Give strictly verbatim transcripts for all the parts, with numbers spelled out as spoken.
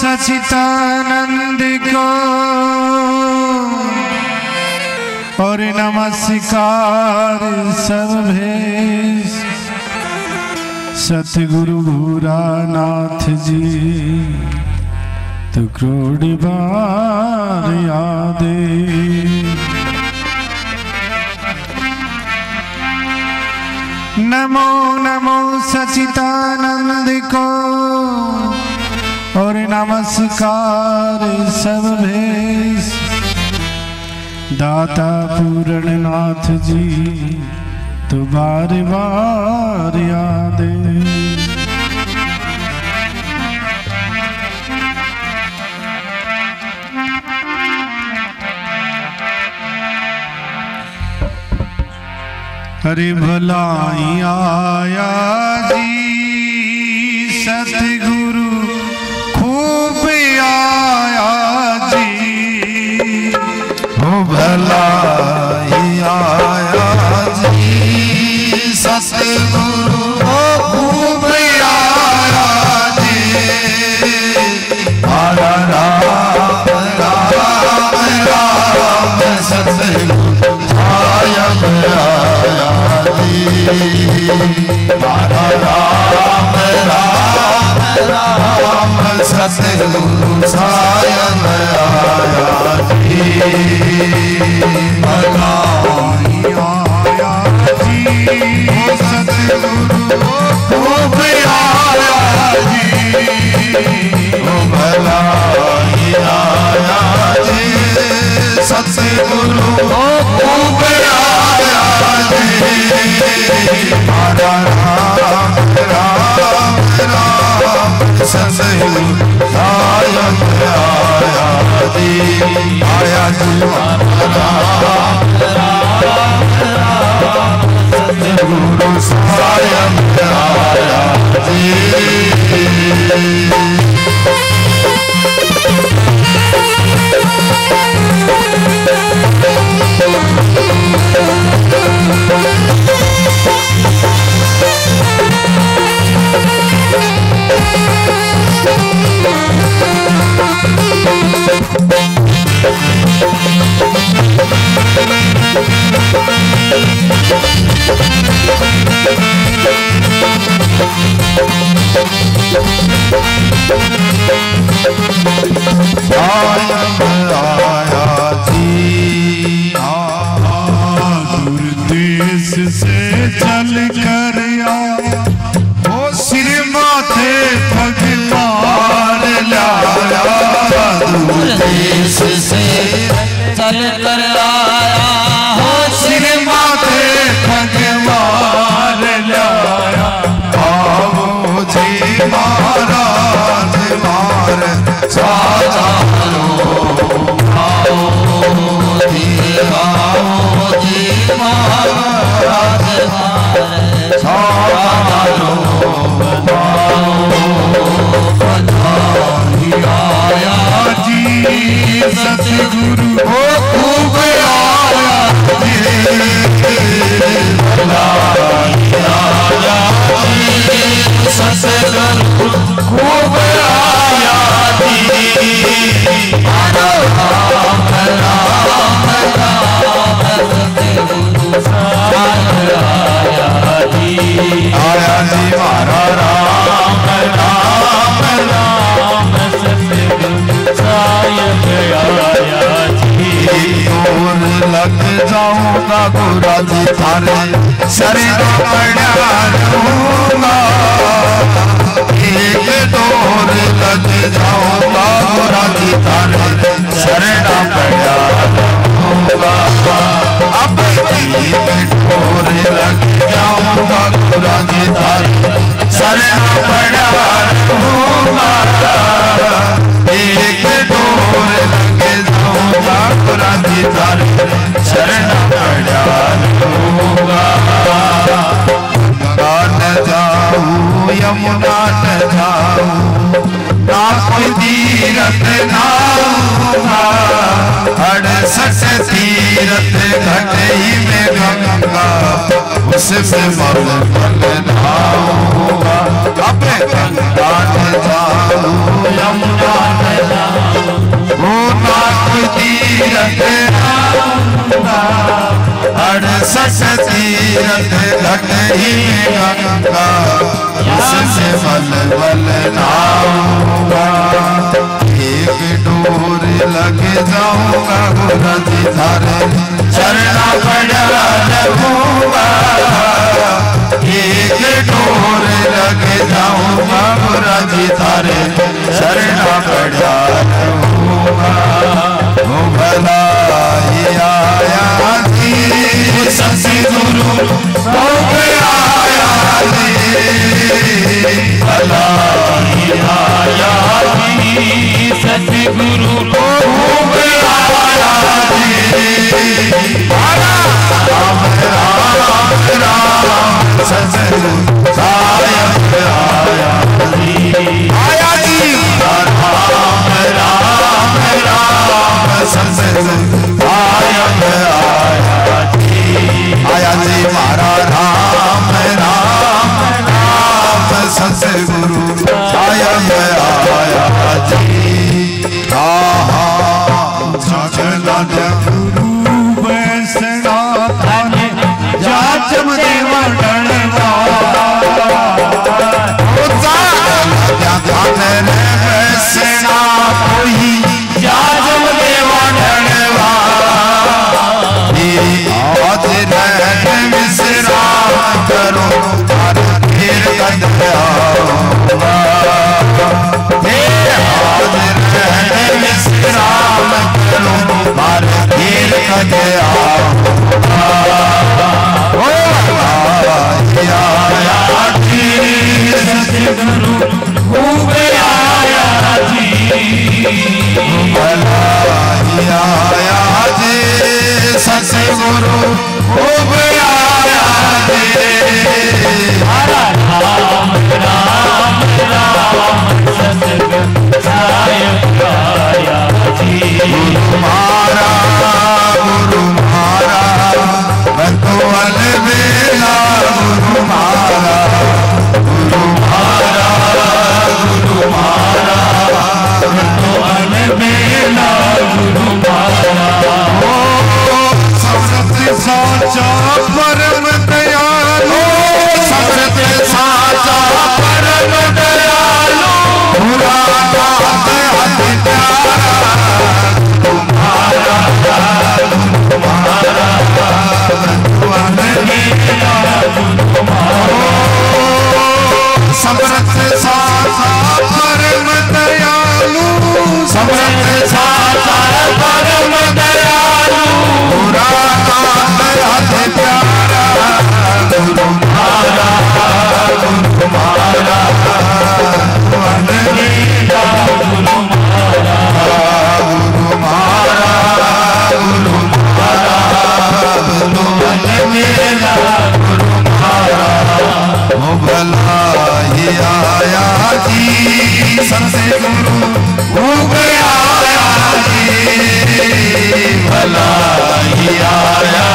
सचितानंद को और नमस्कार सब भेष सतगुरु भूरानाथ जी तो करोड़ बार यादे। नमो नमो सचितानंद को और नमस्कार सब भेष दाता पूरणनाथ जी तो बार बार यादे। हरि भलाई आया जी सतगुरु खूब आया जी। हो भलाई आया जी सतगुरु खूब आया जी। हरा राम राम राम सतगुरु आया आया जी। हरा राम राम राम सतगुरु सायन आया जी। भलाई आया जी सतगुरु खूब आया जी। भलाई आया जी सतगुरु खूब आया जी। हरा राम राम राम सतगुरु सायन आया जी। आया जी सतगुरु सायन आया जी। देश से चल कर आया वो सिर माथे पग मार लाया। देश से चल कर आया वो सिर माथे पग मार लाया। आओ जी महाराज मार साजा लो। आओ जी आओ जी महाराज मार साजा लो। भलाई आया जी सतगुरु खूब आया जी। भलाई आया जी सतगुरु खूब आया जी। हरा राम राम राम सतगुरु सायन आया जी। आया जी हरा राम राम राम सतगुरु सायन आया जी। और लग जाऊंगा गुरा जी थारे शरण पड़ा रहूंगा। एक दौर लग जाऊंगा गुरा जी थारे शरण पड़ा रहूंगा। अब एक दौर लग जाऊंगा गुरा जी थारे शरण पड़ा रहूंगा। एक दौर लग जाऊंगा गुरा जी थारे शरण पड़ा रहूंगा। गंगा न जाऊं यमुना न जाऊं ना कोई तीरथ नाऊंगा। अड़सठ तीरथ घटे में गंगा उसमें मल मल नहाऊंगा। अब गंगा न जाऊं यमुना न नहीं गंगा इससे बल बल नाऊंगा एक डोर लगे जाऊंगा गुरु जी थारे चरना पड़ा रहूंगा एक डोर लगे जाऊंगा गुरु जी थारे चरना पड़ा रहूंगा ओ भला ही आया जी सतगुरु हो गया भला ही आया जी सतगुरु हो गया राम राम राम सतगुरु सायब आया जी आया जी राम राम राम सतगुरु सायब आया जी आया जी मारा राम राम राम सतगुरु सायब आया जी गुरु बैसना जाचम देवा डणवा बैसना कोई जाचम देवा डणवा आज रहन विश्राम करो फिर कद आओगा आज रहन विश्राम करो बार फिर कद आओगा ओ आया जी सतगुरु हो गया जी भला आया जी सतगुरु हो गया राम राम राम सतगुरु सायब आया जी गुरु मारा गुरु मारा बंधु अलबेला गुरु मारा गुरु मारा गुरु मारा बंधु अलबेला गुरु मारा साचा परम दयालु समर्थ साचा परम दयालु पूरा हाथ प्यारा तुम्हारा तुम्हारा समर्थ साचा परम दयालु समर्थ साचा परम दयालु पूरा प्यारा गुरु मारा गुरु मारा अलबेला गुरु मारा गुरु मारा गुरु मारा गुरु अलबेला गुरु मारा ओ भला ही आया जी सतगुरु हो गया जी भला ही आया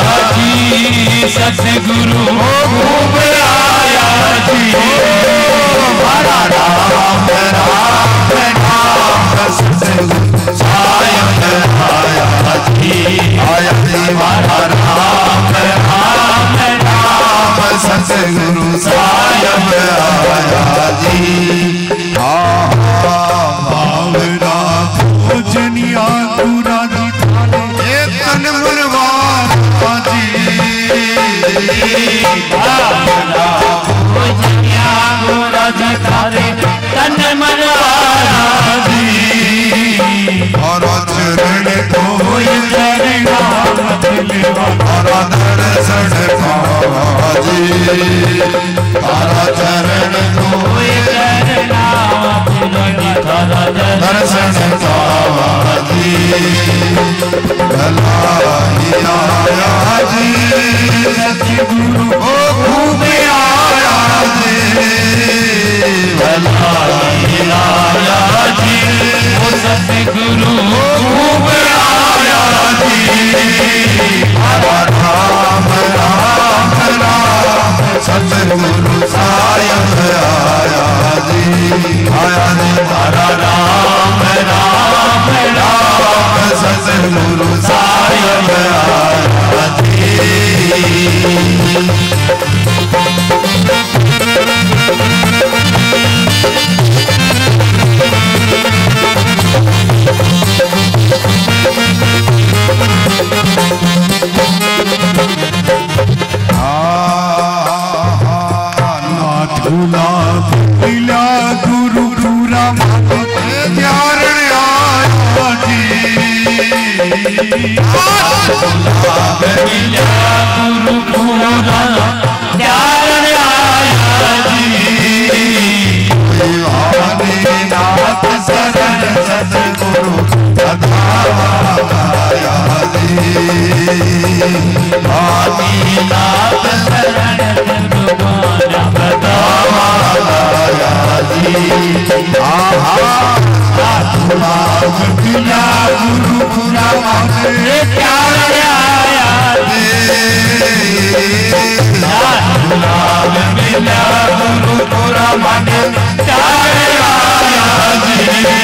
सतगुरु हो गया जी हमारा राम राम राम सतगुरु सायब आया जी आया जी हमारा राम राम राम सतगुरु सायब आया जी भावना पूजनिया पूरा जी थाने तन मनवार भावना पूजनिया पूरा जी थाने तन मनवारा जी और चरण कोई चरणा तारा दर्शन पावा जी तारा चरण कोई चरणा तारा दर्शन पावा जी भला ही आया जी सतगुरु हो खूब आया जी भला ही आया जी वो सतगुरु हो खूब आया जी राम राम राम सतगुरु सायब आया जी आया जी हमारा राम राम राम सतगुरु सायब आया जी लाभ मिला गुरु पूरा प्यार आया जी नाथ शरण सतगुरु आया जी नाथ शरण आया जी लाभ मिला गुरु पूरा प्यार आया लाभ मिला गुरु पूरा प्यार आया जी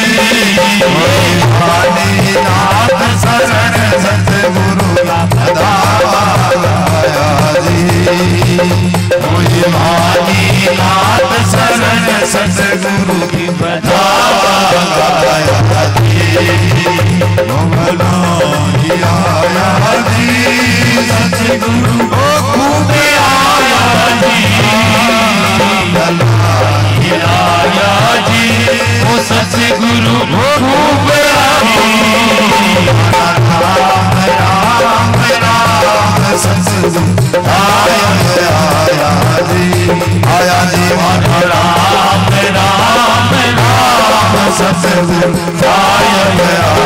नाथ शरण सतगुरु आया जी नाथ शरण सतगुरु की बधाया जी आया जी सतगुरु को खूब आया जी आया जी वो सतगुरु को खूब राम राम राम सतगुरु आया आया जी आया जी राम राम राम सतगुरु आया